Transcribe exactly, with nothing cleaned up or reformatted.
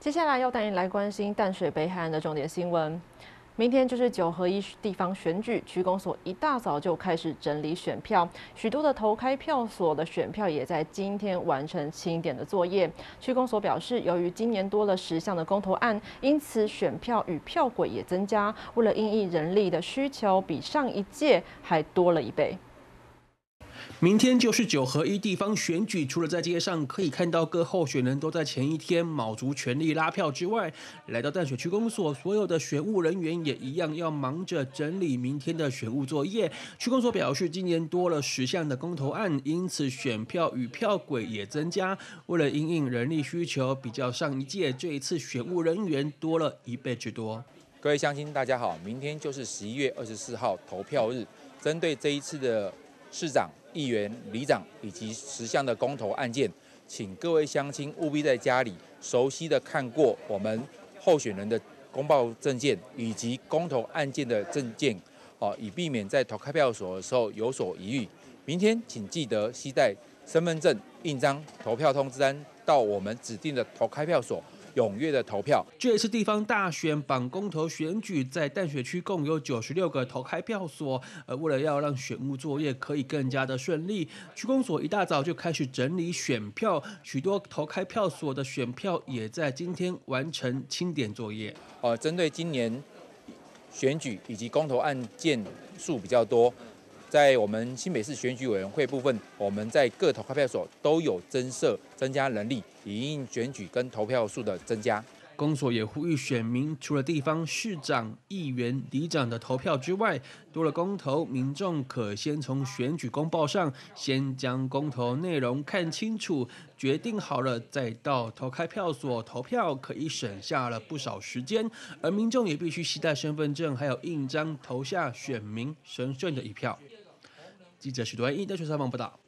接下来要带您来关心淡水北海岸的重点新闻。明天就是九合一地方选举，区公所一大早就开始整理选票，许多的投开票所的选票也在今天完成清点的作业。区公所表示，由于今年多了十项的公投案，因此选票与票轨也增加，为了因应人力的需求，比上一届还多了一倍。 明天就是九合一地方选举，除了在街上可以看到各候选人都在前一天卯足全力拉票之外，来到淡水区公所，所有的选务人员也一样要忙着整理明天的选务作业。区公所表示，今年多了十项的公投案，因此选票与票轨也增加。为了因应人力需求，比较上一届，这一次选务人员多了一倍之多。 各位乡亲，大家好，明天就是十一月二十四号投票日，针对这一次的市长、议员、里长以及十项的公投案件，请各位乡亲务必在家里熟悉的看过我们候选人的公报证件以及公投案件的证件，哦，以避免在投开票所的时候有所疑虑。明天请记得携带身份证、印章、投票通知单到我们指定的投开票所。 踊跃的投票。 这一次地方大选绑公投选举，在淡水区共有九十六个投开票所。而为了要让选务作业可以更加的顺利，区公所一大早就开始整理选票，许多投开票所的选票也在今天完成清点作业。 呃，针对今年选举以及公投案件数比较多。 在我们新北市选举委员会部分，我们在各投开票所都有增设、增加人力，以应选举跟投票数的增加。 公所也呼吁选民，除了地方市长、议员、里长的投票之外，多了公投，民众可先从选举公报上先将公投内容看清楚，决定好了再到投开票所投票，可以省下了不少时间。而民众也必须携带身份证还有印章，投下选民神圣的一票。记者许多安一在采访报道。